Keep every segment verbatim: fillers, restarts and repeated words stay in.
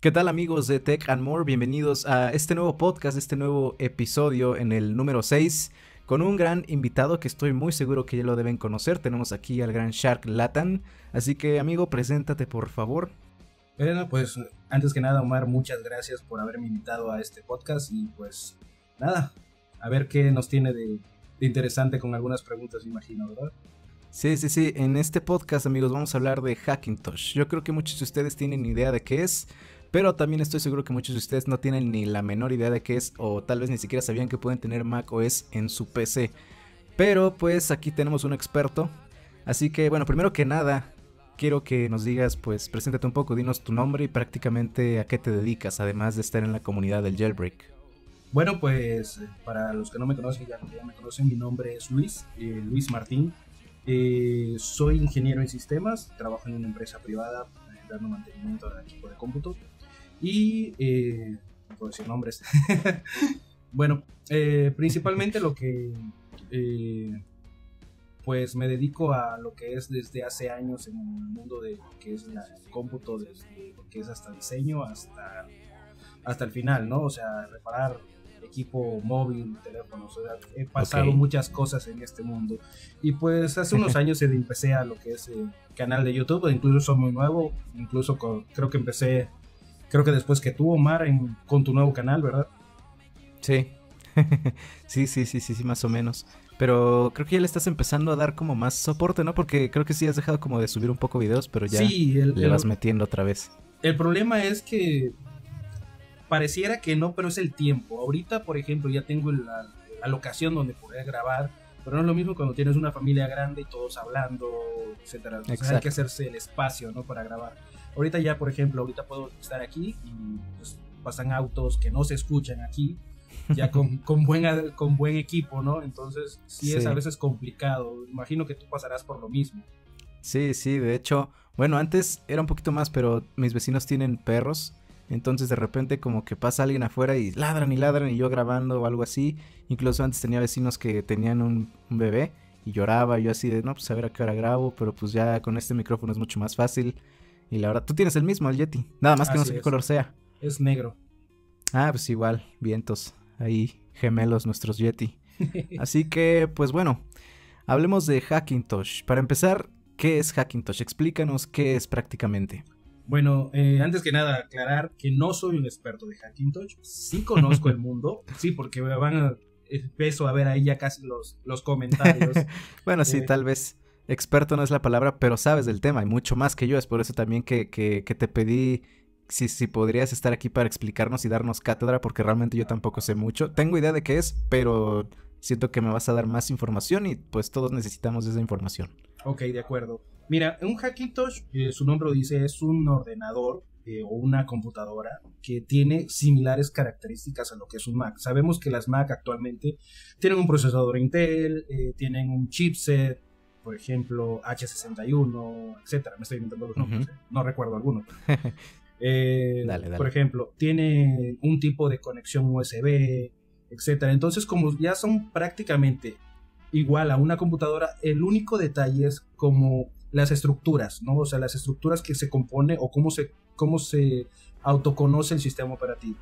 ¿Qué tal amigos de Tech and More? Bienvenidos a este nuevo podcast, este nuevo episodio en el número seis, con un gran invitado que estoy muy seguro que ya lo deben conocer. Tenemos aquí al gran Shark Latan, así que amigo, preséntate por favor. Bueno, pues antes que nada, Omar, muchas gracias por haberme invitado a este podcast y pues nada, a ver qué nos tiene de, de interesante con algunas preguntas, imagino, ¿verdad? Sí, sí, sí, en este podcast amigos vamos a hablar de Hackintosh. Yo creo que muchos de ustedes tienen idea de qué es, pero también estoy seguro que muchos de ustedes no tienen ni la menor idea de qué es, o tal vez ni siquiera sabían que pueden tener macOS en su P C. Pero pues aquí tenemos un experto, así que bueno, primero que nada, quiero que nos digas, pues preséntate un poco, dinos tu nombre y prácticamente a qué te dedicas, además de estar en la comunidad del Jailbreak. Bueno, pues para los que no me conocen, ya, ya me conocen, mi nombre es Luis, eh, Luis Martín. Eh, soy ingeniero en sistemas, trabajo en una empresa privada eh, dando mantenimiento al equipo de cómputo. Y, eh, no puedo decir nombres. Bueno, eh, principalmente lo que, eh, pues me dedico a lo que es desde hace años en el mundo de lo que es la, el cómputo, desde lo que es hasta diseño hasta, hasta el final, ¿no? O sea, reparar equipo móvil, teléfonos, o sea, he pasado okay. muchas cosas en este mundo. Y pues hace unos años empecé a lo que es el canal de YouTube, incluso soy muy nuevo, incluso con, creo que empecé... Creo que después que tú, Omar, en, con tu nuevo canal, ¿verdad? Sí. sí, sí, sí, sí, sí, más o menos. Pero creo que ya le estás empezando a dar como más soporte, ¿no? Porque creo que sí has dejado como de subir un poco videos, pero ya sí, el, le el, vas metiendo otra vez. El problema es que pareciera que no, pero es el tiempo. Ahorita, por ejemplo, ya tengo la, la locación donde poder grabar, pero no es lo mismo cuando tienes una familia grande y todos hablando, etcétera. O sea, hay que hacerse el espacio, ¿no? Para grabar. Ahorita ya, por ejemplo, ahorita puedo estar aquí y pues, pasan autos que no se escuchan aquí, ya con, con, buen, con buen equipo, ¿no? Entonces sí, sí es a veces complicado. Imagino que tú pasarás por lo mismo. Sí, sí, de hecho, bueno, antes era un poquito más, pero mis vecinos tienen perros, entonces de repente como que pasa alguien afuera y ladran y ladran y yo grabando o algo así. Incluso antes tenía vecinos que tenían un, un bebé y lloraba, yo así de, no, pues a ver a qué hora grabo, pero pues ya con este micrófono es mucho más fácil. Y la verdad, tú tienes el mismo, el Yeti. Nada más que Así no sé es. qué color sea. Es negro. Ah, pues igual, vientos. Ahí, gemelos nuestros Yeti. Así que, pues bueno, hablemos de Hackintosh. Para empezar, ¿qué es Hackintosh? Explícanos qué es prácticamente. Bueno, eh, antes que nada, aclarar que no soy un experto de Hackintosh. Sí conozco el mundo. Sí, porque van a... Empiezo a ver ahí ya casi los, los comentarios. Bueno, eh, sí, tal vez... Experto no es la palabra, pero sabes del tema y mucho más que yo. Es por eso también que, que, que te pedí si, si podrías estar aquí para explicarnos y darnos cátedra, porque realmente yo tampoco sé mucho. Tengo idea de qué es, pero siento que me vas a dar más información y pues todos necesitamos esa información. Ok, de acuerdo. Mira, un Hackintosh, eh, su nombre lo dice, es un ordenador eh, o una computadora que tiene similares características a lo que es un Mac. Sabemos que las Mac actualmente tienen un procesador Intel, eh, tienen un chipset, por ejemplo, hache sesenta y uno, etcétera. Me estoy inventando los nombres, uh-huh. eh, no recuerdo alguno. eh, dale, dale. Por ejemplo, tiene un tipo de conexión U S B, etcétera. Entonces, como ya son prácticamente igual a una computadora, el único detalle es como las estructuras, ¿no? O sea, las estructuras que se compone o cómo se, cómo se autoconoce el sistema operativo.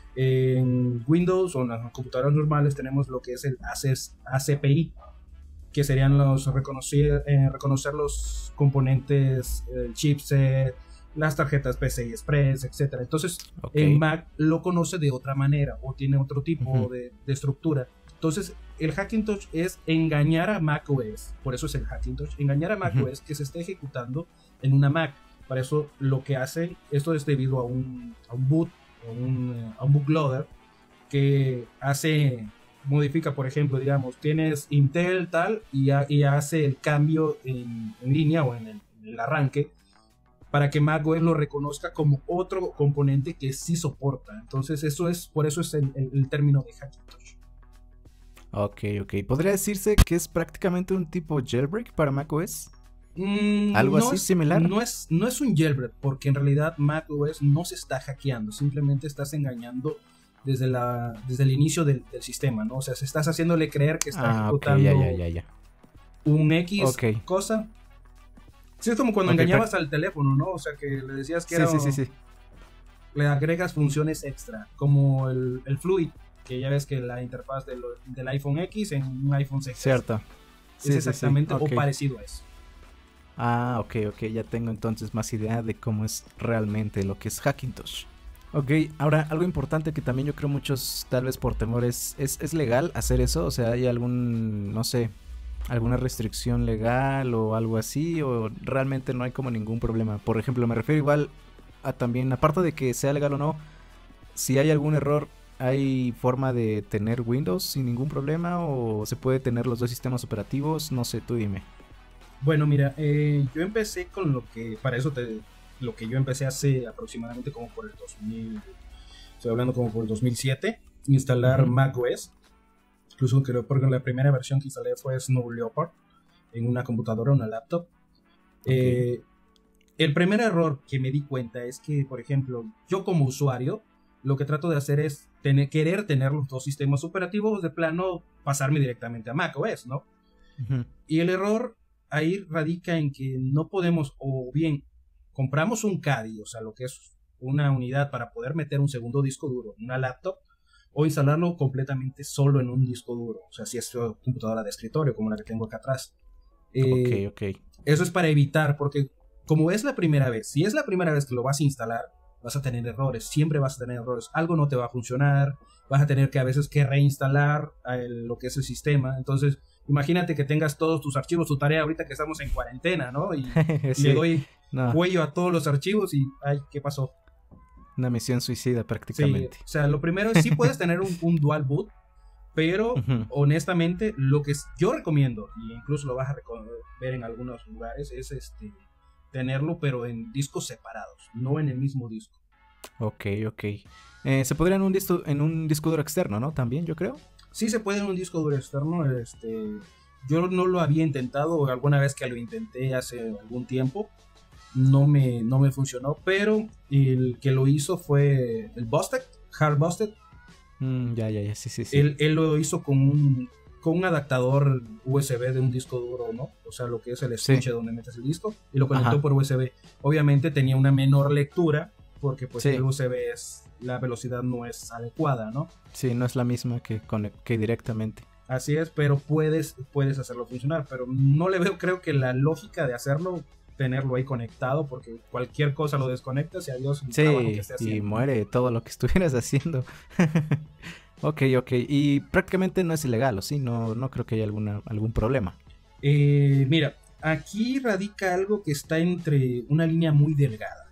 En Windows o en las computadoras normales tenemos lo que es el A C P I, que serían los reconocer, eh, reconocer los componentes, el chipset, las tarjetas P C I Express, etcétera. Entonces, okay. En Mac lo conoce de otra manera o tiene otro tipo uh-huh. de, de estructura. Entonces, el Hackintosh es engañar a macOS, por eso es el Hackintosh, engañar a macOS uh-huh. que se esté ejecutando en una Mac. Para eso lo que hace, esto es debido a un, a un boot, a un, a un bootloader que hace... modifica, por ejemplo, digamos, tienes Intel tal y, ha, y hace el cambio en, en línea o en el, en el arranque para que macOS lo reconozca como otro componente que sí soporta. Entonces eso es, por eso es el, el, el término de Hackintosh. Ok, ok. ¿Podría decirse que es prácticamente un tipo jailbreak para macOS? Mm, ¿Algo no así es, similar? No es, no es un jailbreak, porque en realidad macOS no se está hackeando, simplemente estás engañando desde, la, desde el inicio del, del sistema, ¿no? O sea, se estás haciéndole creer que está ah, ejecutando okay, ya, ya, ya, ya. un X okay. cosa. Sí, es como cuando okay, engañabas pero... al teléfono, ¿no? O sea, que le decías que sí, era... Sí, sí, sí. le agregas funciones extra, como el, el Fluid, que ya ves que la interfaz del, del iPhone X en un iPhone seis. Cierto. Es Sí, exactamente sí, sí. Okay. o parecido a eso. Ah, ok, ok, ya tengo entonces más idea de cómo es realmente lo que es Hackintosh. Ok, ahora algo importante que también yo creo muchos, tal vez por temores, ¿es, ¿es legal hacer eso? O sea, ¿hay algún, no sé, alguna restricción legal o algo así? ¿O realmente no hay como ningún problema? Por ejemplo, me refiero igual a también, aparte de que sea legal o no, si hay algún error, ¿hay forma de tener Windows sin ningún problema? ¿O se puede tener los dos sistemas operativos? No sé, tú dime. Bueno, mira, eh, yo empecé con lo que, para eso te, lo que yo empecé hace aproximadamente como por el dos mil, estoy hablando como por el dos mil siete, instalar uh-huh. macOS. Incluso creo porque la primera versión que instalé fue Snow Leopard en una computadora, una laptop. Okay. Eh, el primer error que me di cuenta es que, por ejemplo, yo como usuario, lo que trato de hacer es tener, querer tener los dos sistemas operativos, de plano pasarme directamente a macOS, ¿no? Uh-huh. Y el error ahí radica en que no podemos, o bien compramos un Caddy, o sea, lo que es una unidad para poder meter un segundo disco duro en una laptop, o instalarlo completamente solo en un disco duro, o sea, si es una computadora de escritorio como la que tengo acá atrás. Eh, ok, ok. Eso es para evitar, porque como es la primera vez, si es la primera vez que lo vas a instalar, vas a tener errores, siempre vas a tener errores, algo no te va a funcionar, vas a tener que a veces que reinstalar el, lo que es el sistema. Entonces imagínate que tengas todos tus archivos, tu tarea ahorita que estamos en cuarentena, ¿no? Y, sí, y le doy no. cuello a todos los archivos y ay, ¿qué pasó? Una misión suicida prácticamente. Sí, o sea, lo primero es sí puedes tener un, un dual boot, pero uh-huh. honestamente lo que yo recomiendo, y incluso lo vas a ver en algunos lugares, es este tenerlo pero en discos separados, no en el mismo disco. Ok, ok. Eh, se podría en un disco en un disco duro externo, ¿no? También, yo creo. Sí se puede en un disco duro externo. Este, yo no lo había intentado, alguna vez que lo intenté hace algún tiempo, no me, no me funcionó, pero el que lo hizo fue el Busted, Hard Busted. Mm, ya, ya, ya, sí, sí, sí. Él, él lo hizo con un, con un adaptador U S B de un disco duro, ¿no? O sea, lo que es el estuche sí. donde metes el disco, y lo conectó Ajá. por U S B. Obviamente tenía una menor lectura, porque pues sí. el U S B es, la velocidad no es adecuada, ¿no? Sí, no es la misma que, con, que directamente. Así es, pero puedes, puedes hacerlo funcionar, pero no le veo, creo que la lógica de hacerlo, tenerlo ahí conectado, porque cualquier cosa lo desconectas y adiós el sí, trabajo que esté haciendo. Y muere todo lo que estuvieras haciendo. Ok, ok, y prácticamente no es ilegal, ¿o sí? No, no creo que haya alguna, algún problema. Eh, mira, aquí radica algo que está entre una línea muy delgada.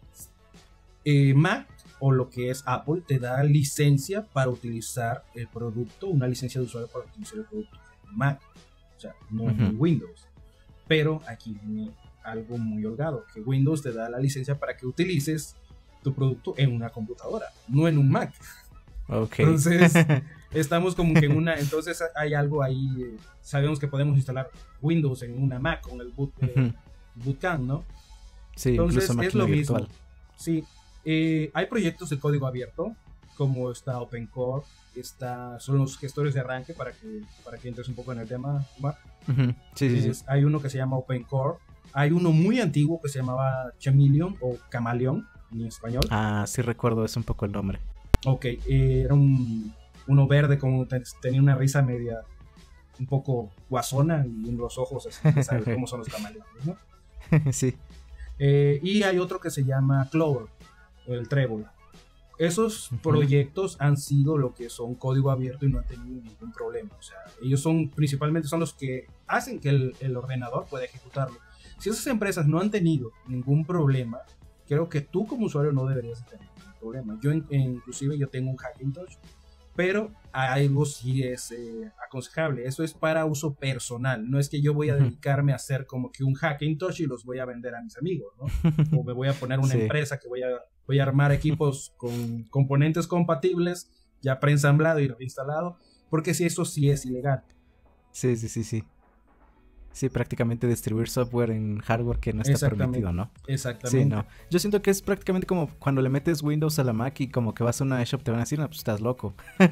Eh, Mac, o lo que es Apple, te da licencia para utilizar el producto, una licencia de usuario para utilizar el producto en Mac, o sea, no uh-huh. en Windows. Pero aquí viene algo muy holgado, que Windows te da la licencia para que utilices tu producto en una computadora, no en un Mac. Okay. Entonces, estamos como que en una, entonces hay algo ahí, eh, sabemos que podemos instalar Windows en una Mac con el boot, eh, uh-huh. bootcamp, ¿no? Sí, entonces es lo virtual. mismo. Sí, eh, hay proyectos de código abierto, como está OpenCore, está, son los gestores de arranque para que, para que entres un poco en el tema, Mark. Uh-huh. Sí, sí, es, sí. Hay uno que se llama OpenCore, hay uno muy antiguo que se llamaba Chameleon o Camaleón en español. Ah, sí recuerdo, es un poco el nombre. Ok, eh, era un, uno verde, como ten, tenía una risa media un poco guasona y los ojos así, ¿sabes cómo son los camaleones, no? Sí. Eh, y hay otro que se llama Clover, el trébol. Esos uh-huh. proyectos han sido lo que son código abierto y no han tenido ningún problema. O sea, ellos son principalmente son los que hacen que el, el ordenador pueda ejecutarlo. Si esas empresas no han tenido ningún problema, creo que tú como usuario no deberías tener ningún problema. Yo en, inclusive yo tengo un Hackintosh, pero algo sí es eh, aconsejable. Eso es para uso personal. No es que yo voy a dedicarme a hacer como que un Hackintosh y los voy a vender a mis amigos, ¿no? O me voy a poner una sí. empresa que voy a, voy a armar equipos con componentes compatibles, ya preensamblado y reinstalado, porque si eso sí es ilegal. Sí, sí, sí, sí. Sí, prácticamente distribuir software en hardware que no está permitido, ¿no? Exactamente. Sí, no. Yo siento que es prácticamente como cuando le metes Windows a la Mac y como que vas a una eShop te van a decir, no, pues estás loco.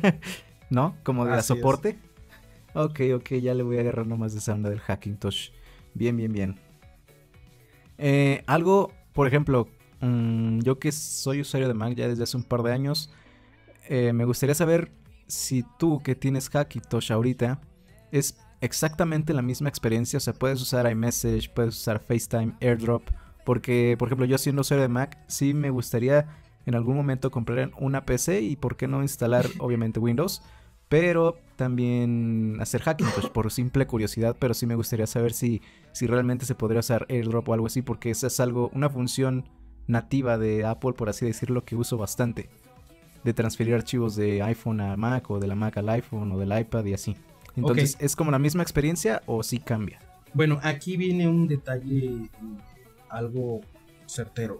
¿No? Como de Así soporte. Es. Ok, ok, ya le voy a agarrar nomás de esa onda del Hackintosh. Bien, bien, bien. Eh, algo, por ejemplo, mmm, yo que soy usuario de Mac ya desde hace un par de años, eh, me gustaría saber si tú que tienes Hackintosh ahorita es exactamente la misma experiencia. O sea, puedes usar iMessage, puedes usar FaceTime, AirDrop, porque por ejemplo yo siendo usuario de Mac sí me gustaría en algún momento comprar una P C y por qué no instalar obviamente Windows, pero también hacer Hackintosh por simple curiosidad. Pero sí me gustaría saber si, si realmente se podría usar AirDrop o algo así, porque esa es algo, una función nativa de Apple, por así decirlo, que uso bastante, de transferir archivos de iPhone a Mac o de la Mac al iPhone o del iPad y así. Entonces, okay, ¿es como la misma experiencia o sí cambia? Bueno, aquí viene un detalle eh, algo certero.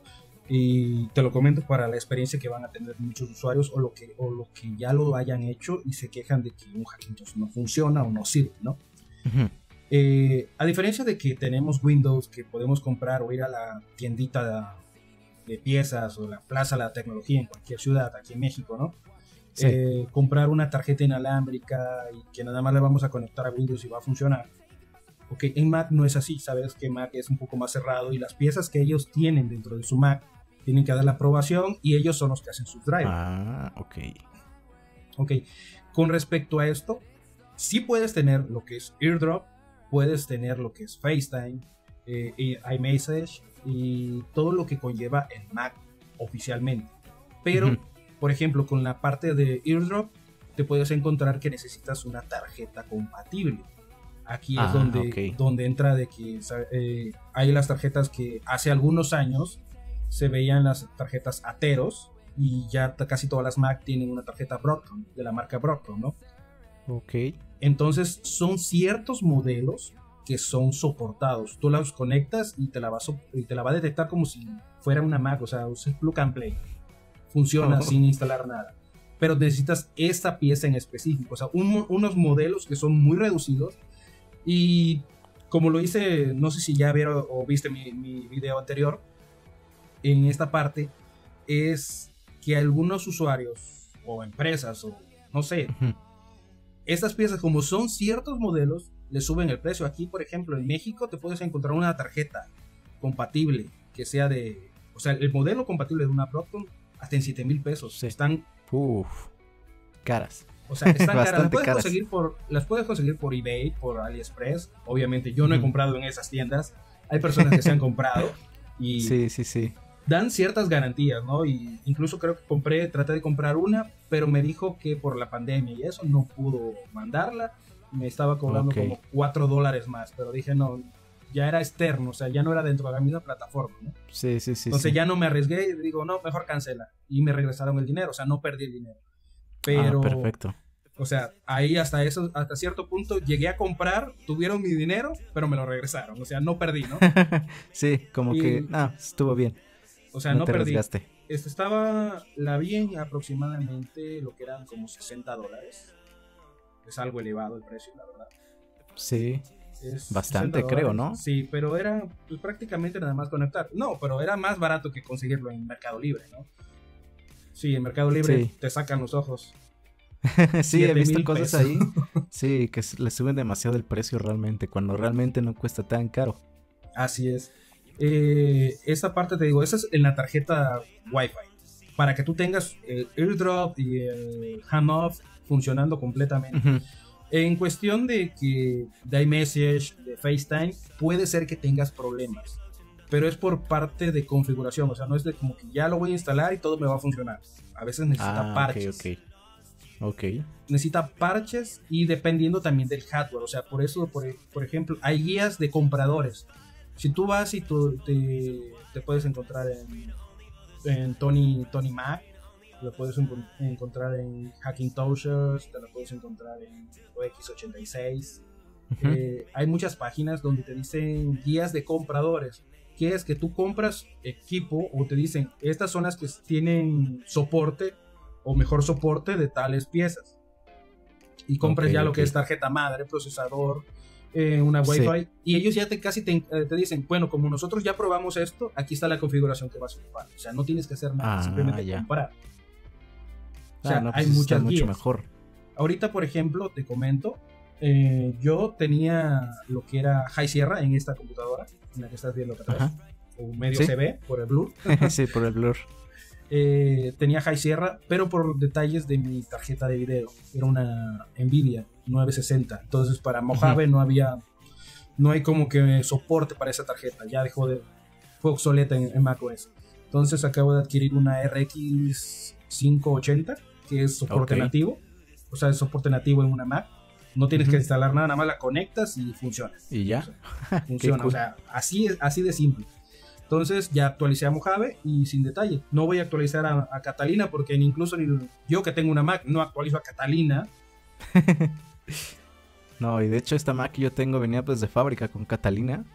Y te lo comento para la experiencia que van a tener muchos usuarios o lo que, o lo que ya lo hayan hecho y se quejan de que un Hackintosh no funciona o no sirve, ¿no? Uh-huh. Eh, a diferencia de que tenemos Windows que podemos comprar o ir a la tiendita de, de piezas o la Plaza de la Tecnología en cualquier ciudad, aquí en México, ¿no? Sí. Eh, comprar una tarjeta inalámbrica y que nada más le vamos a conectar a Windows y va a funcionar. Ok, en Mac no es así, sabes que Mac es un poco más cerrado y las piezas que ellos tienen dentro de su Mac tienen que dar la aprobación y ellos son los que hacen sus drivers. Ah, ok. Ok, con respecto a esto, sí puedes tener lo que es AirDrop, puedes tener lo que es FaceTime, eh, iMessage y todo lo que conlleva el Mac oficialmente. Pero, uh-huh, por ejemplo, con la parte de AirDrop, te puedes encontrar que necesitas una tarjeta compatible. Aquí ah, es donde, okay, donde entra de que eh, hay las tarjetas que hace algunos años se veían las tarjetas Atheros y ya casi todas las Mac tienen una tarjeta Broadcom, de la marca Broadcom, ¿no? Ok. Entonces son ciertos modelos que son soportados. Tú los conectas y te la va a, y te la va a detectar como si fuera una Mac, o sea, es plug and play. Funciona oh. sin instalar nada. Pero necesitas esta pieza en específico, o sea, un, unos modelos que son muy reducidos. Y como lo hice, no sé si ya vieron o viste mi, mi video anterior, en esta parte es que algunos usuarios o empresas o no sé, uh-huh, estas piezas como son ciertos modelos, le suben el precio. Aquí, por ejemplo, en México te puedes encontrar una tarjeta compatible que sea de, o sea, el modelo compatible de una Broadcom hasta en siete mil pesos. Sí. Están Uf, caras. O sea, están caras. Las puedes, conseguir por, las puedes conseguir por eBay, por AliExpress. Obviamente yo no he comprado en esas tiendas. Hay personas que se han comprado y sí, sí, sí. dan ciertas garantías, ¿no? Y incluso creo que compré, traté de comprar una, pero me dijo que por la pandemia y eso no pudo mandarla. Me estaba cobrando okay, como cuatro dólares más, pero dije no, ya era externo, o sea, ya no era dentro de la misma plataforma, ¿no? Sí, sí, sí. Entonces sí. ya no me arriesgué y digo, no, mejor cancela. Y me regresaron el dinero, o sea, no perdí el dinero. Pero, ah, perfecto. O sea, ahí hasta eso, hasta cierto punto llegué a comprar, tuvieron mi dinero, pero me lo regresaron. O sea, no perdí, ¿no? Sí, como y, que, no, estuvo bien. O sea, no, no perdí. Este, estaba, la vi en aproximadamente lo que eran como sesenta dólares. Es algo elevado el precio, la verdad. Sí, es bastante creo, ¿no? Sí, pero era pues, prácticamente nada más conectar. No, pero era más barato que conseguirlo en Mercado Libre, ¿no? Sí, en Mercado Libre sí, te sacan los ojos. Sí, he visto cosas pesos. Ahí, sí, que le suben demasiado el precio realmente, cuando realmente no cuesta tan caro. Así es. Eh, esta parte te digo, esa es en la tarjeta Wi-Fi, para que tú tengas el AirDrop y el handoff funcionando completamente. Uh-huh. En cuestión de que de iMessage, de FaceTime, puede ser que tengas problemas, pero es por parte de configuración, o sea, no es de como que ya lo voy a instalar y todo me va a funcionar. A veces necesita ah, parches. Okay, okay. Okay. Necesita parches y dependiendo también del hardware, o sea, por eso, por, por ejemplo, hay guías de compradores. Si tú vas y tú te, te puedes encontrar en, en Tony, Tony Mac, lo puedes en, encontrar en Hackintosh, te lo puedes encontrar en O X ochenta y seis. Uh-huh. Eh, hay muchas páginas donde te dicen guías de compradores, que es que tú compras equipo o te dicen estas son las que tienen soporte o mejor soporte de tales piezas y compras okay, ya okay. lo que es tarjeta madre, procesador, eh, una Wi-Fi sí. y ellos ya te casi te, eh, te dicen, bueno, como nosotros ya probamos esto, aquí está la configuración que vas a ocupar, o sea, no tienes que hacer nada, ah, simplemente ya. comprar. O sea, ah, no, pues hay muchas mucho guías. Mejor. Ahorita, por ejemplo, te comento, eh, yo tenía lo que era High Sierra en esta computadora, en la que estás viendo acá atrás. o medio ¿Sí? se ve por el blur. Sí, por el blur. Eh, tenía High Sierra, pero por detalles de mi tarjeta de video. Era una Nvidia nueve sesenta. Entonces para Mojave uh-huh. no había, no hay como que soporte para esa tarjeta. Ya dejó de, fue obsoleta en, en macOS. Entonces acabo de adquirir una R X quinientos ochenta, que es soporte okay. nativo. O sea, es soporte nativo en una Mac. No tienes uh-huh. que instalar nada, nada más la conectas y funciona. Y ya. O sea, funciona, cool. O sea, así, así de simple. Entonces ya actualicé a Mojave y sin detalle. No voy a actualizar a, a Catalina porque ni incluso ni yo que tengo una Mac no actualizo a Catalina. No, y de hecho esta Mac que yo tengo venía pues de fábrica con Catalina.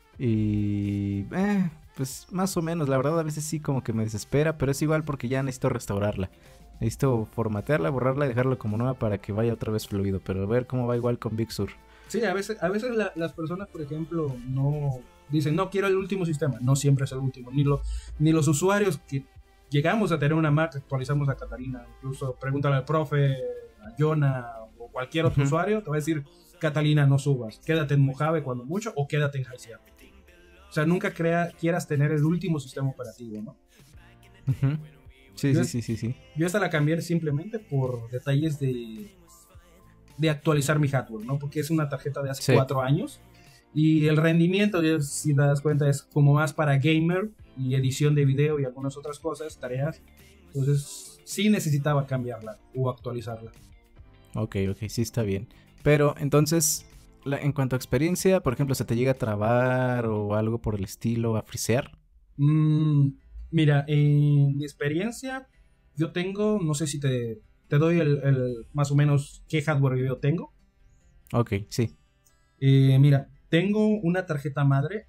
Y... Eh, pues más o menos, la verdad a veces sí como que me desespera, pero es igual porque ya necesito restaurarla. Necesito formatearla, borrarla y dejarla como nueva para que vaya otra vez fluido. Pero a ver cómo va igual con Big Sur. Sí, a veces, a veces la, las personas, por ejemplo, no... Dicen, no, quiero el último sistema. No siempre es el último. Ni, lo, ni los usuarios que llegamos a tener una Mac actualizamos a Catalina. Incluso pregúntale al profe, a Jonah o cualquier otro uh-huh. usuario. Te va a decir, Catalina, no subas. Quédate en Mojave cuando mucho o quédate en High Sierra. O sea, nunca crea, quieras tener el último sistema operativo, ¿no? Uh-huh. Sí, yo, sí, sí, sí, sí. Yo esta la cambié simplemente por detalles de, de actualizar mi hardware, ¿no? Porque es una tarjeta de hace sí. cuatro años. Y el rendimiento, si te das cuenta, es como más para gamer y edición de video y algunas otras cosas, tareas. Entonces, sí necesitaba cambiarla o actualizarla. Ok, ok, sí está bien. Pero, entonces, la, en cuanto a experiencia, por ejemplo, ¿se te llega a trabar o algo por el estilo, a frisear? Mm, mira, en mi experiencia, yo tengo, no sé si te, te doy el, el más o menos qué hardware yo tengo. Ok, sí. Eh, mira, tengo una tarjeta madre,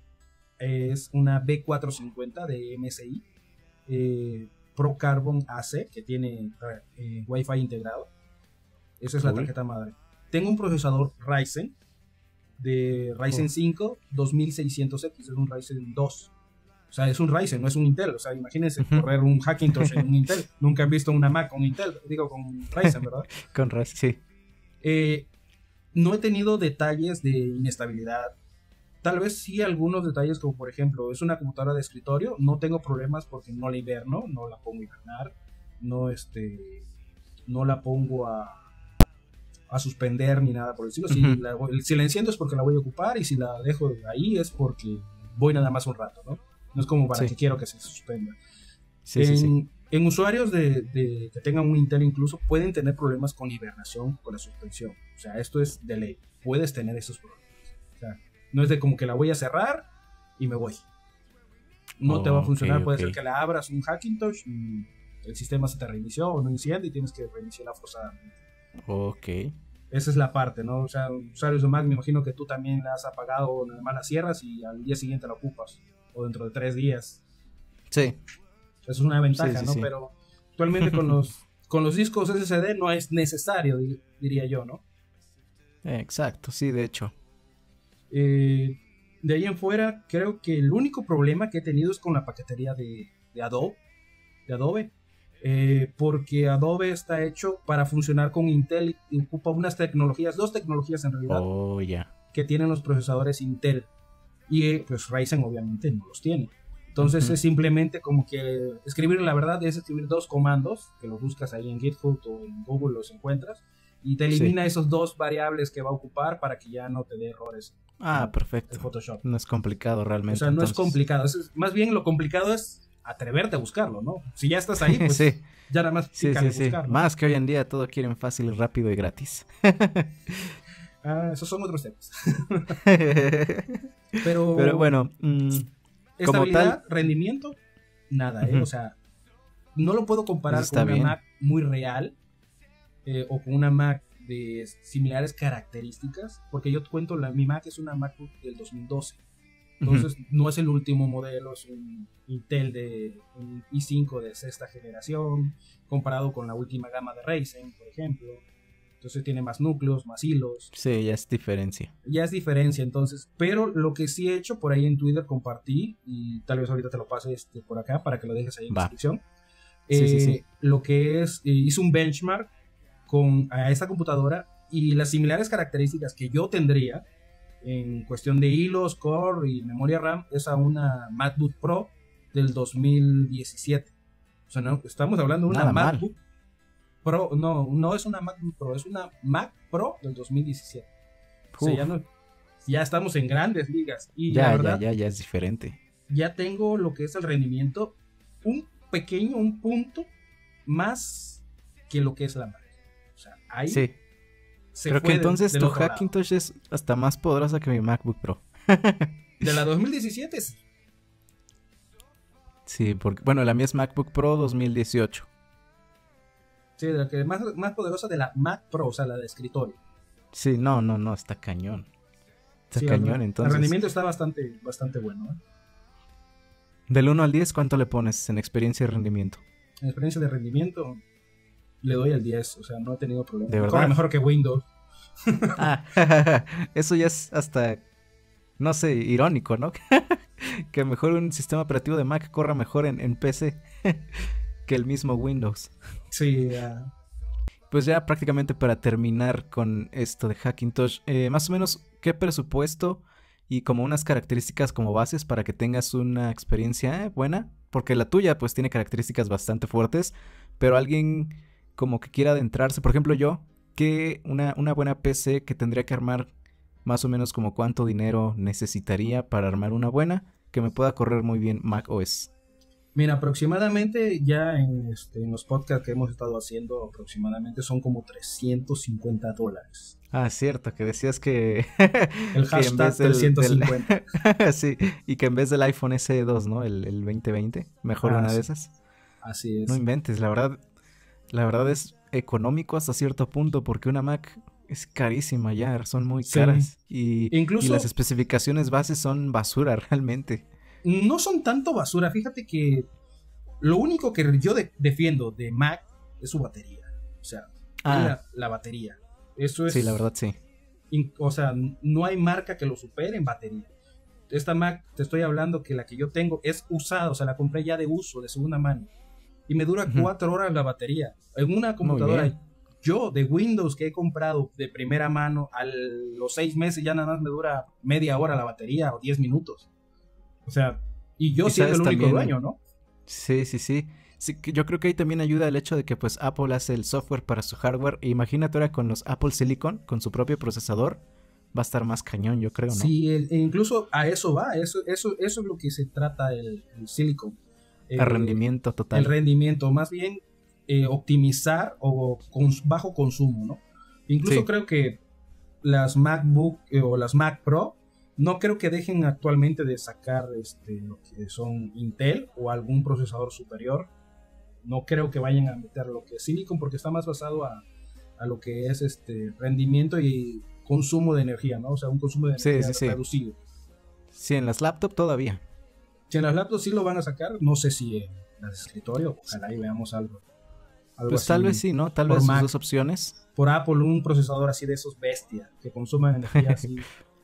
es una B cuatrocientos cincuenta de M S I, eh, Pro Carbon A C, que tiene eh, Wi-Fi integrado. Esa es cool. La tarjeta madre. Tengo un procesador Ryzen, de Ryzen oh. cinco dos mil seiscientos X, es un Ryzen dos. O sea, es un Ryzen, no es un Intel. O sea, imagínense uh-huh. correr un Hackintosh en un Intel. Nunca han visto una Mac con Intel, digo con Ryzen, ¿verdad? Con Ryzen, sí. Eh... No he tenido detalles de inestabilidad. Tal vez sí algunos detalles, como por ejemplo, es una computadora de escritorio. No tengo problemas porque no la hiberno, no la pongo a hibernar, no, este, no la pongo a, a suspender ni nada por el estilo. Si, uh-huh. la, si la enciendo es porque la voy a ocupar y si la dejo ahí es porque voy nada más un rato, ¿no? No es como para sí. que quiero que se suspenda. Sí, en, sí, sí. En usuarios de, de, que tengan un Intel incluso pueden tener problemas con hibernación, con la suspensión. O sea, esto es de ley. Puedes tener esos problemas. O sea, no es de como que la voy a cerrar y me voy. No oh, te va a funcionar. Okay, Puede okay. ser que la abras un Hackintosh y el sistema se te reinició o no enciende y tienes que reiniciarla forzadamente. Ok. Esa es la parte, ¿no? O sea, usuarios de Mac, me imagino que tú también la has apagado, nada más la cierras y al día siguiente la ocupas. O dentro de tres días. Sí. Eso es una ventaja, sí, sí, ¿no? sí. Pero actualmente con los, con los discos S S D no es necesario, diría yo, ¿no? Exacto, sí, de hecho. Eh, de ahí en fuera, creo que el único problema que he tenido es con la paquetería de, de Adobe. De Adobe. Eh, porque Adobe está hecho para funcionar con Intel y ocupa unas tecnologías, dos tecnologías en realidad, oh, yeah. que tienen los procesadores Intel. Y pues Ryzen obviamente no los tiene. Entonces uh-huh. es simplemente como que escribir, la verdad es escribir dos comandos, que los buscas ahí en GitHub o en Google los encuentras, y te elimina sí. esos dos variables que va a ocupar para que ya no te dé errores. Ah, en, perfecto. En Photoshop. No es complicado realmente. O sea, no entonces. es complicado. Es, más bien lo complicado es atreverte a buscarlo, ¿no? Si ya estás ahí, pues sí. ya nada más sí, sí, sí. buscarlo. Más que hoy en día todo quieren fácil, rápido y gratis. ah, esos son otros temas. Pero, Pero bueno... Mmm... Estabilidad, rendimiento, nada, ¿eh? Uh-huh. O sea, no lo puedo comparar con una bien. Mac muy real eh, o con una Mac de similares características, porque yo te cuento, la, mi Mac es una MacBook del dos mil doce, entonces uh-huh. no es el último modelo, es un Intel de un i cinco de sexta generación, comparado con la última gama de Ryzen, por ejemplo. Entonces tiene más núcleos, más hilos. Sí, ya es diferencia. Ya es diferencia, entonces. Pero lo que sí he hecho, por ahí en Twitter compartí, y tal vez ahorita te lo pase este, por acá para que lo dejes ahí en la descripción. Sí, eh, sí, sí. Lo que es, eh, hice un benchmark con a esta computadora y las similares características que yo tendría en cuestión de hilos, core y memoria RAM es a una MacBook Pro del dos mil diecisiete. O sea, no, estamos hablando de una Nada MacBook mal. Pro, no, no es una MacBook Pro, es una Mac Pro del dos mil diecisiete. O sea, Uf, ya, no, ya estamos en grandes ligas. Y la ya, ya, verdad, ya, ya es diferente. ya tengo lo que es el rendimiento, un pequeño, un punto más que lo que es la Mac. O sea, ahí Sí. se Creo fue que del- entonces del tu otro lado. Hackintosh es hasta más poderosa que mi MacBook Pro. De la dos mil diecisiete, sí. Sí, porque, bueno, la mía es MacBook Pro dos mil dieciocho. Sí, de la que más, más poderosa de la Mac Pro, o sea, la de escritorio. Sí, no, no, no, está cañón. Está Sí, cañón, el, entonces. el rendimiento está bastante, bastante bueno, ¿eh? Del uno al diez, ¿cuánto le pones en experiencia y rendimiento? En experiencia de rendimiento, le doy el diez, o sea, no he tenido problemas. ¿De Corre verdad? mejor que Windows. Ah, eso ya es hasta, no sé, irónico, ¿no? Que mejor un sistema operativo de Mac corra mejor en, en P C que el mismo Windows. Sí, uh, Pues ya prácticamente para terminar con esto de Hackintosh, eh, más o menos qué presupuesto y como unas características como bases para que tengas una experiencia eh, buena, porque la tuya pues tiene características bastante fuertes, pero alguien como que quiera adentrarse, por ejemplo yo, que una, una buena P C que tendría que armar más o menos como cuánto dinero necesitaría para armar una buena que me pueda correr muy bien Mac O S. mira, aproximadamente ya en, este, en los podcasts que hemos estado haciendo, aproximadamente son como trescientos cincuenta dólares. Ah, cierto, que decías que, El que en hashtag vez del, trescientos del- cincuenta. sí, y que en vez del iPhone S E dos, ¿no? El, el veinte veinte, mejor Ah, una de sí, esas. así No es. inventes, la verdad, la verdad es económico hasta cierto punto porque una Mac es carísima ya, son muy Sí. caras y, y Incluso las especificaciones bases son basura realmente. no son tanto basura. Fíjate que lo único que yo de- defiendo de Mac es su batería. O sea, Ah, la, la batería. Eso es. sí, la verdad sí. in- o sea, no hay marca que lo supere en batería. Esta Mac, te estoy hablando que la que yo tengo es usada, o sea, la compré ya de uso, de segunda mano. Y me dura Ujú. cuatro horas la batería. En una Muy computadora, bien. yo de Windows que he comprado de primera mano, a los seis meses ya nada más me dura media hora la batería o diez minutos. O sea, y yo Y siendo sabes el único también- dueño, ¿no? Sí, sí, sí. Sí, que yo creo que ahí también ayuda el hecho de que pues Apple hace el software para su hardware. E imagínate ahora con los Apple Silicon, con su propio procesador, va a estar más cañón, yo creo, ¿no? Sí, e- e incluso a eso va, eso, eso, eso es lo que se trata el, el Silicon. A Eh, rendimiento total. El rendimiento, más bien eh, optimizar o con bajo consumo, ¿no? Incluso Sí. creo que las MacBook eh, o las Mac Pro no creo que dejen actualmente de sacar este, lo que son Intel o algún procesador superior. No creo que vayan a meter lo que es Silicon porque está más basado a, a lo que es este rendimiento y consumo de energía, ¿no? O sea, un consumo de Sí, energía sí, sí. reducido. Sí, en las laptops todavía. Si en las laptops sí lo van a sacar, no sé si en las de escritorio, ojalá y veamos algo. algo Pues así tal vez sí, ¿no? Tal por vez sus Mac. dos opciones. Por Apple, un procesador así de esos bestias que consuman energía así.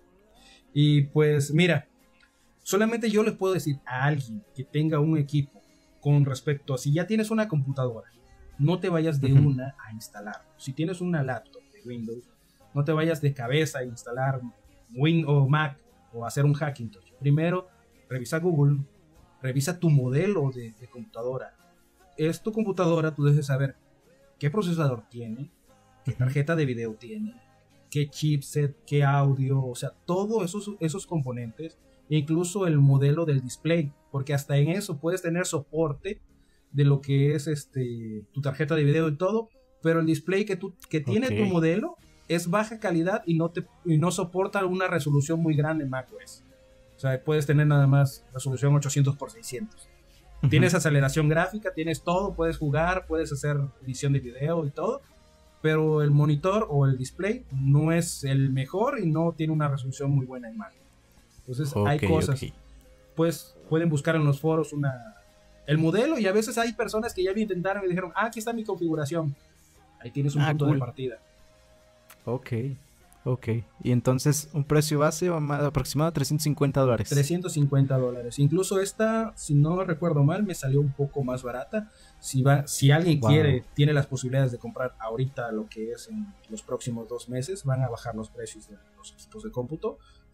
Y pues mira, solamente yo les puedo decir a alguien que tenga un equipo con respecto a si ya tienes una computadora, no te vayas de Ujú. una a instalar. Si tienes una laptop de Windows, no te vayas de cabeza a instalar Win o Mac o hacer un Hackintosh. Primero, revisa Google, revisa tu modelo de, de computadora. Es tu computadora, tú debes saber qué procesador tiene, qué tarjeta de video tiene, qué chipset, qué audio, o sea, todos esos, esos componentes, incluso el modelo del display, porque hasta en eso puedes tener soporte de lo que es este tu tarjeta de video y todo, pero el display que, tú, que tiene Ok. tu modelo es baja calidad y no, te, y no soporta una resolución muy grande en macOS. O sea, puedes tener nada más resolución ochocientos por seiscientos. Tienes aceleración gráfica, tienes todo, puedes jugar, puedes hacer edición de video y todo, pero el monitor o el display no es el mejor y no tiene una resolución muy buena en Mac. Entonces hay Ok, cosas, ok. pues pueden buscar en los foros una el modelo y a veces hay personas que ya lo intentaron y dijeron, ah, aquí está mi configuración. Ahí tienes un Ah, punto cool. de partida. Ok, ok. Y entonces un precio base o más- aproximado a trescientos cincuenta dólares. trescientos cincuenta dólares. Incluso esta, si no recuerdo mal, me salió un poco más barata. Si, va, si alguien Wow. quiere, tiene las posibilidades de comprar ahorita lo que es en los próximos dos meses, van a bajar los precios de los equipos de cómputo.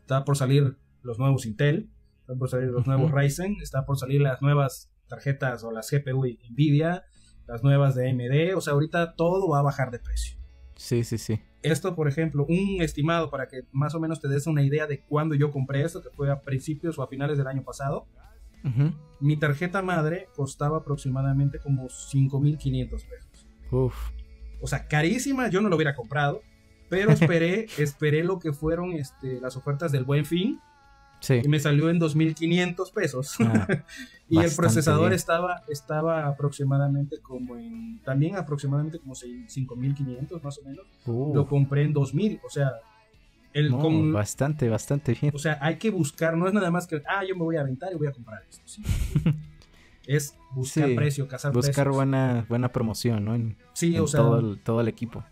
está por salir los nuevos Intel, están por salir los nuevos uh-huh. Ryzen, está por salir las nuevas tarjetas o las G P U Nvidia, las nuevas de A M D, o sea, ahorita todo va a bajar de precio. Sí, sí, sí. Esto, por ejemplo, un estimado para que más o menos te des una idea de cuándo yo compré esto, que fue a principios o a finales del año pasado. Uh-huh. Mi tarjeta madre costaba aproximadamente como cinco mil quinientos pesos. Uf. O sea, carísima, yo no lo hubiera comprado, pero esperé, esperé lo que fueron este, las ofertas del Buen Fin. Sí. Y me salió en dos mil quinientos pesos. Ah, y el procesador bien. estaba estaba aproximadamente como en también aproximadamente como cinco mil quinientos más o menos. Uh. Lo compré en dos mil, o sea, el no, con, bastante bastante bien. O sea, hay que buscar, no es nada más que ah, yo me voy a aventar y voy a comprar esto, ¿sí? Es buscar sí, precio, cazar buscar precios. Buscar buena buena promoción, ¿no? En, sí, en o sea, todo el, todo el equipo.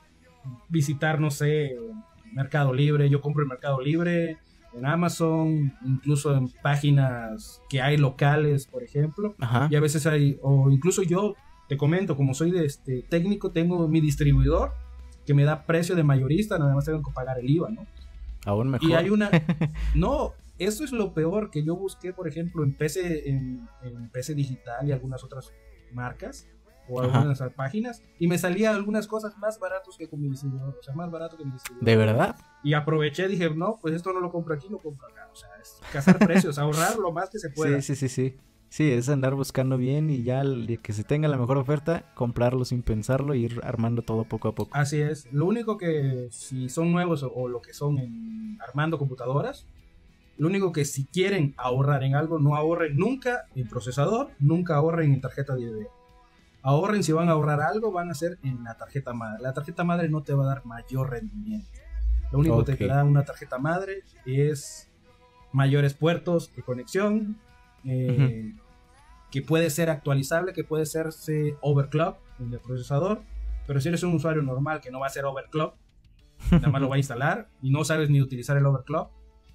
Visitar, no sé, Mercado Libre, yo compro en Mercado Libre, en Amazon, incluso en páginas que hay locales, por ejemplo. Ajá. Y a veces hay, o incluso yo te comento, como soy de este técnico, tengo mi distribuidor que me da precio de mayorista, nada más tengo que pagar el I V A, ¿no? Aún mejor. Y hay una, no, eso es lo peor, que yo busqué, por ejemplo, en P C, en, en P C Digital y algunas otras marcas, o algunas Ajá. páginas, y me salía algunas cosas más baratos que con mi distribuidor, o sea, más barato que mi distribuidor. ¿De verdad? Y aproveché, dije, no, pues esto no lo compro aquí, lo compro acá, o sea, es cazar precios, ahorrar lo más que se pueda. Sí, sí, sí, sí, sí, es andar buscando bien y ya que se tenga la mejor oferta, comprarlo sin pensarlo y ir armando todo poco a poco. Así es, lo único que si son nuevos o, o lo que son en armando computadoras, lo único que si quieren ahorrar en algo, no ahorren nunca en procesador, nunca ahorren en tarjeta de video. Ahorren, si van a ahorrar algo, van a hacer en la tarjeta madre. La tarjeta madre no te va a dar mayor rendimiento. Lo único okay. que te da una tarjeta madre es mayores puertos de conexión, eh, uh-huh. que puede ser actualizable, que puede serse overclock en el procesador, pero si eres un usuario normal que no va a hacer overclock, nada más lo va a instalar y no sabes ni utilizar el overclock,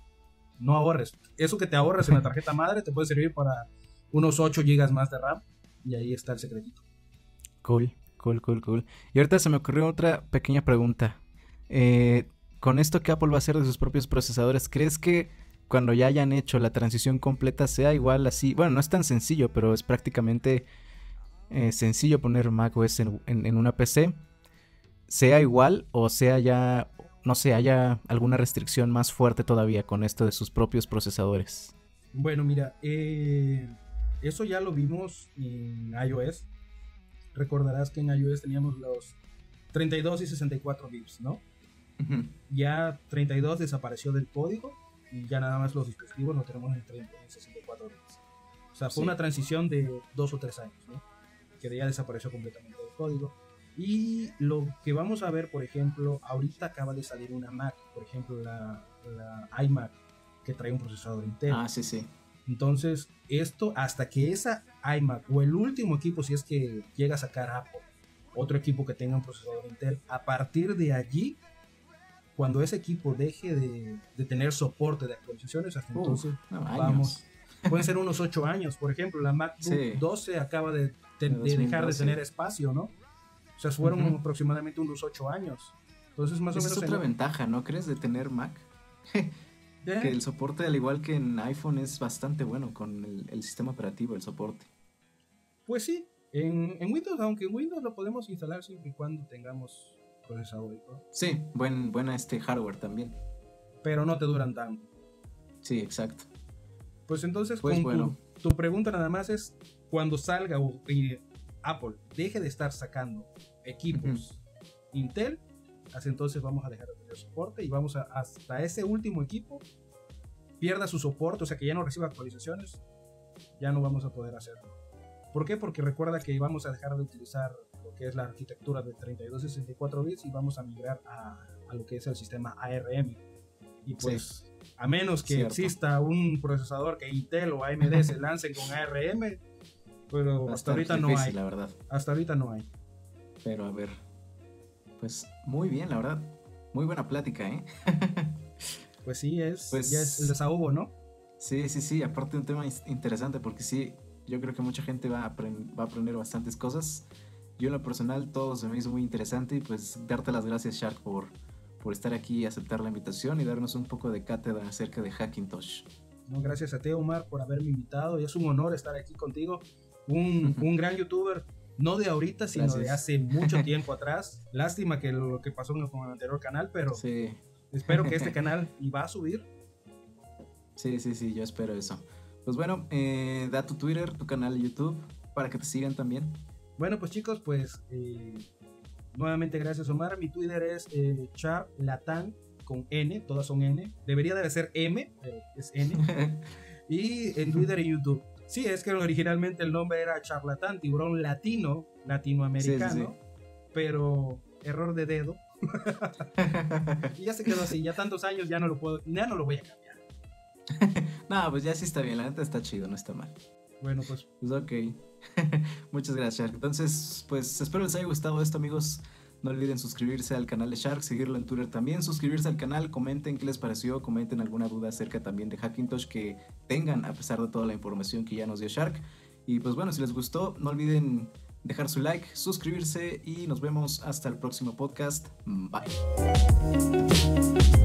no ahorres. Eso que te ahorras en la tarjeta madre te puede servir para unos ocho gigas más de RAM y ahí está el secretito. Cool, cool, cool, cool. Y ahorita se me ocurrió otra pequeña pregunta. Eh, con esto que Apple va a hacer de sus propios procesadores, ¿crees que cuando ya hayan hecho la transición completa sea igual así? Bueno, no es tan sencillo, pero es prácticamente eh, sencillo poner macOS en, en, en una P C. ¿Sea igual o sea ya, no sé, haya alguna restricción más fuerte todavía con esto de sus propios procesadores? Bueno, mira, eh, eso ya lo vimos en iOS. Recordarás que en iOS teníamos los treinta y dos y sesenta y cuatro bits, ¿no? Uh-huh. Ya treinta y dos desapareció del código y ya nada más los dispositivos lo tenemos en, treinta, en sesenta y cuatro bits. O sea, fue sí. una transición de dos o tres años, ¿no? Que ya desapareció completamente del código. Y lo que vamos a ver, por ejemplo, ahorita acaba de salir una Mac, por ejemplo, la, la iMac, que trae un procesador Intel. Ah, sí, sí. Entonces, esto hasta que esa iMac o el último equipo, si es que llega a sacar Apple, otro equipo que tenga un procesador Intel, a partir de allí, cuando ese equipo deje de, de tener soporte de actualizaciones, hasta uh, entonces no, vamos, pueden ser unos ocho años. Por ejemplo, la MacBook sí. doce acaba de, de, de dejar de tener espacio, ¿no? O sea, fueron uh-huh. aproximadamente unos ocho años. Entonces, más o menos. Es otra en... ventaja, ¿no crees? De tener Mac. Yeah. Que el soporte, al igual que en iPhone, es bastante bueno con el, el sistema operativo, el soporte. Pues sí, en, en Windows, aunque en Windows lo podemos instalar siempre y cuando tengamos procesador, ¿no? Sí, buen, buena este hardware también. Pero no te duran tanto. Sí, exacto. Pues entonces, pues con bueno. tu, tu pregunta nada más es, cuando salga o, y Apple deje de estar sacando equipos uh-huh. Intel, hasta entonces vamos a dejar de tener soporte y vamos a, hasta ese último equipo pierda su soporte, o sea que ya no reciba actualizaciones, ya no vamos a poder hacerlo. ¿Por qué? Porque recuerda que vamos a dejar de utilizar lo que es la arquitectura de treinta y dos y sesenta y cuatro bits y vamos a migrar a, a lo que es el sistema A R M. Y pues, sí. a menos que Cierto. exista un procesador que Intel o A M D se lancen con A R M, pero hasta ahorita difícil, no hay. La verdad. Hasta ahorita no hay. Pero a ver, pues muy bien, la verdad. Muy buena plática, ¿eh? Pues sí, es, pues, ya es el desahogo, ¿no? Sí, sí, sí. Aparte un tema interesante porque sí, yo creo que mucha gente va a, aprend- va a aprender bastantes cosas. Yo en lo personal todo se me hizo muy interesante y pues darte las gracias, Shark, por, por estar aquí y aceptar la invitación y darnos un poco de cátedra acerca de Hackintosh. No, gracias a ti, Omar, por haberme invitado. Y es un honor estar aquí contigo. Un, un gran youtuber, no de ahorita, sino gracias. De hace mucho tiempo atrás. Lástima que lo que pasó con el anterior canal, pero sí. Espero que este canal y va a subir. Sí, sí, sí, yo espero eso. Pues bueno, eh, da tu Twitter, tu canal de YouTube, para que te sigan también. Bueno, pues chicos, pues eh, nuevamente gracias, Omar. Mi Twitter es eh, charlatan con N, todas son N. Debería de ser M, pero es N. Y en Twitter y YouTube. Sí, es que originalmente el nombre era Charlatán, tiburón latino, latinoamericano, sí, sí, sí. Pero error de dedo. Y ya se quedó así, ya tantos años ya no lo puedo, ya no lo voy a cambiar. No, pues ya sí está bien, la neta está chido, no está mal. Bueno, pues. Pues ok. Muchas gracias, Shark. Entonces, pues espero les haya gustado esto, amigos. No olviden suscribirse al canal de Shark, seguirlo en Twitter también, suscribirse al canal, comenten qué les pareció, comenten alguna duda acerca también de Hackintosh que tengan a pesar de toda la información que ya nos dio Shark. Y pues bueno, si les gustó, no olviden dejar su like, suscribirse y nos vemos hasta el próximo podcast. Bye.